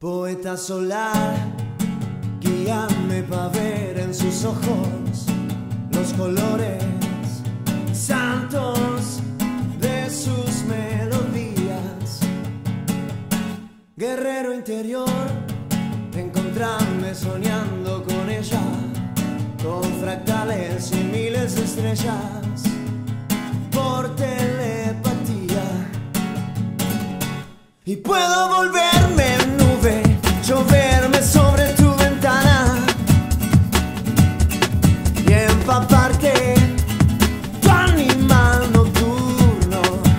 Poeta solar, guíame pa' ver en sus ojos los colores santos de sus melodías. Guerrero interior, encontrarme soñando con ella, con fractales y miles de estrellas, por telepatía. Y puedo volverme nube, lloverme sobre tu ventana y empaparte tu animal nocturno.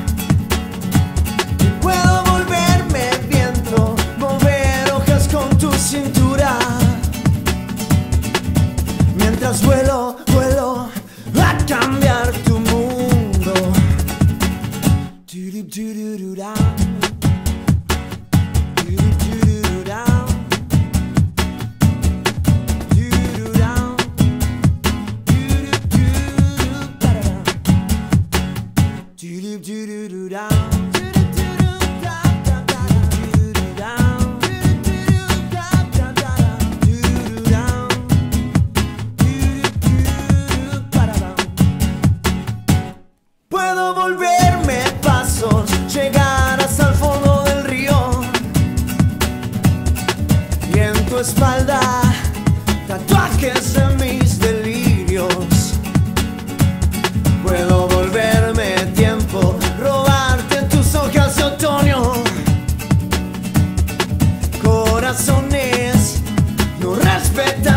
Y puedo volverme viento, mover hojas con tu cintura, mientras vuelo, vuelo a cambiar tu mundo. Puedo volverme pasos, llegar hasta el fondo del río y en tu espalda tatuajes de mis delirios. Puedo volverme tiempo, robarte tus hojas de otoño, corazones no respetan